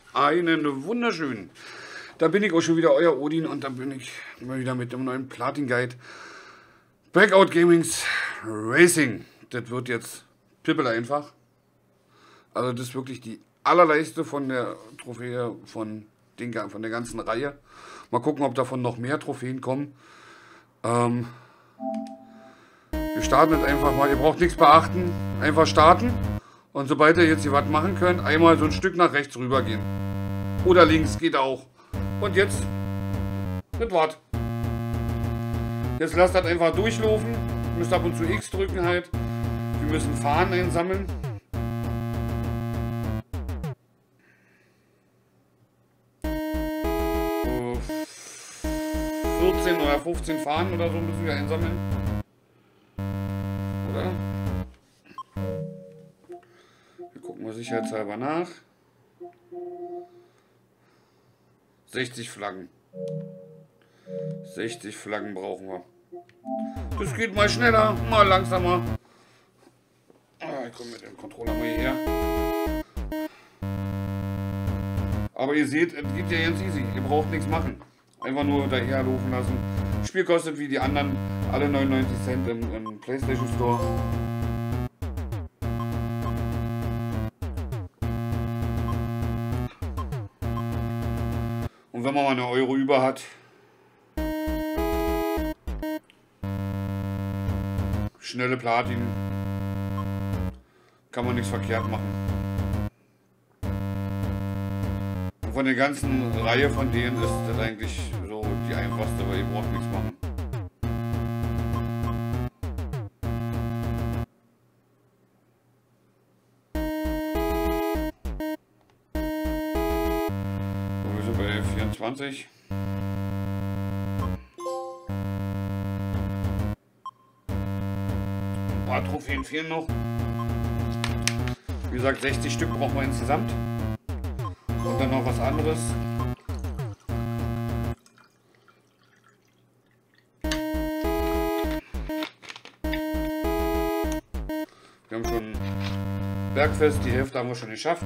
Einen wunderschönen. Da bin ich auch schon wieder, euer Odin, und da bin ich mal wieder mit dem neuen Platin Guide. Breakout Gamings Racing. Das wird jetzt pippel einfach. Also das ist wirklich die allerleichte von der Trophäe von der ganzen Reihe. Mal gucken, ob davon noch mehr Trophäen kommen. Wir starten jetzt einfach mal. Ihr braucht nichts beachten. Einfach starten. Und sobald ihr jetzt hier was machen könnt, einmal so ein Stück nach rechts rüber gehen. Oder links, geht auch. Und jetzt, das war's. Jetzt lasst das einfach durchlaufen. Ihr müsst ab und zu X drücken halt. Wir müssen Fahnen einsammeln. So 14 oder 15 Fahnen oder so müssen wir einsammeln. Oder? Wir gucken mal sicherheitshalber nach. 60 Flaggen. 60 Flaggen brauchen wir. Das geht mal schneller, mal langsamer. Ich komme mit dem Controller mal hierher. Aber ihr seht, es geht ja ganz easy. Ihr braucht nichts machen. Einfach nur daher laufen lassen. Das Spiel kostet wie die anderen alle 99 Cent im PlayStation Store. Und wenn man mal eine Euro über hat, schnelle Platin, kann man nichts verkehrt machen. Und von der ganzen Reihe von denen ist das eigentlich so die einfachste, weil ihr braucht nichts machen. So, wir sind bei 24. Ein paar Trophäen fehlen noch. Wie gesagt, 60 Stück brauchen wir insgesamt. Und dann noch was anderes. Wir haben schon Bergfest, die Hälfte haben wir schon geschafft.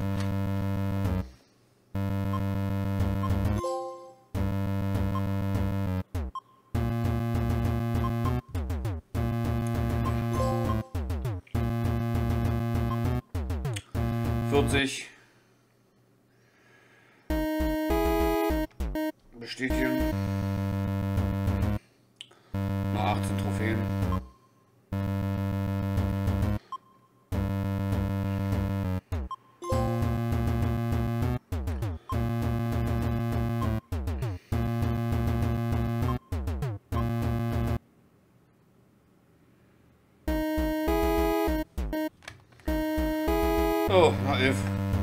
Bestätigen. Noch 18 Trophäen. Oh, na 11.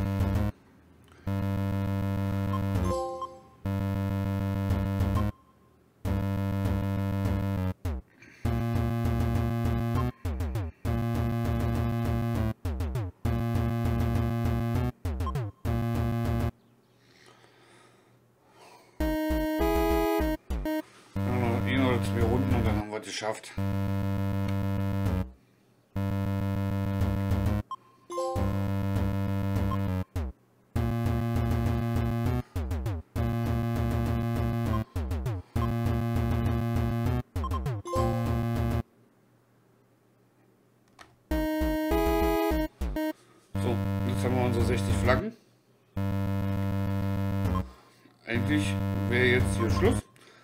Ein oder zwei Runden und dann haben wir es geschafft. So, jetzt haben wir unsere 60 Flaggen. Eigentlich wäre jetzt hier Schluss.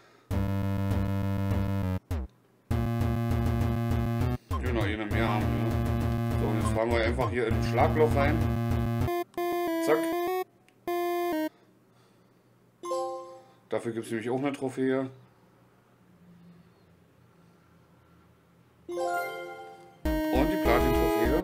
Genau, jeder mehr haben wir. So, und jetzt fahren wir einfach hier in ein Schlagloch rein. Zack. Dafür gibt es nämlich auch eine Trophäe. Und die Platin-Trophäe.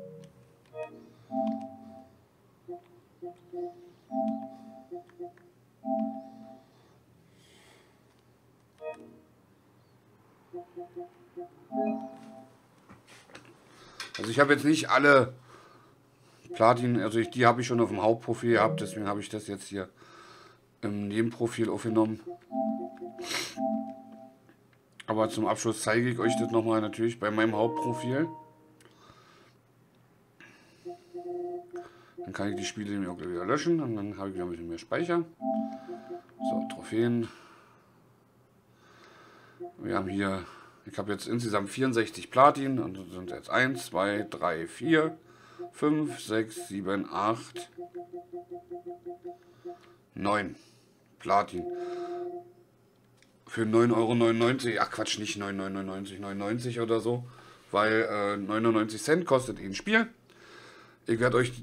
Also ich habe jetzt nicht alle Platin, also die habe ich schon auf dem Hauptprofil gehabt, deswegen habe ich das jetzt hier im Nebenprofil aufgenommen. Aber zum Abschluss zeige ich euch das nochmal natürlich bei meinem Hauptprofil. Dann kann ich die Spiele nämlich auch gleich wieder löschen und dann habe ich wieder ein bisschen mehr Speicher. So, Trophäen. Wir haben hier, ich habe jetzt insgesamt 64 Platin und das sind jetzt 1, 2, 3, 4, 5, 6, 7, 8, 9 Platin. Für 9,99 Euro, ach Quatsch, nicht 9,99 oder so, weil 99 Cent kostet ein Spiel. Ich werde euch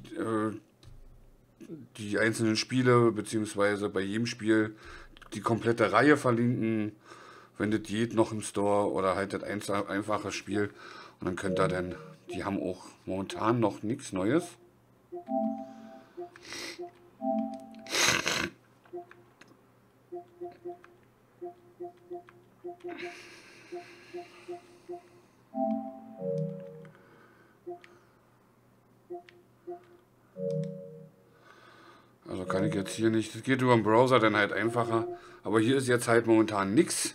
die einzelnen Spiele, beziehungsweise bei jedem Spiel die komplette Reihe verlinken, wenn das geht, noch im Store oder halt das einfache Spiel. Und dann könnt ihr dann, die haben auch momentan noch nichts Neues. Also kann ich jetzt hier nicht, das geht über den Browser dann halt einfacher, aber hier ist jetzt halt momentan nichts,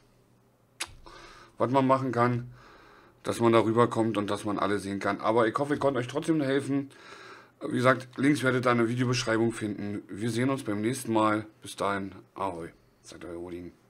was man machen kann, dass man darüber kommt und dass man alle sehen kann. Aber ich hoffe, ich konnte euch trotzdem helfen. Wie gesagt, Links werdet ihr in der Videobeschreibung finden. Wir sehen uns beim nächsten Mal. Bis dahin, Ahoi, sagt euer Odin.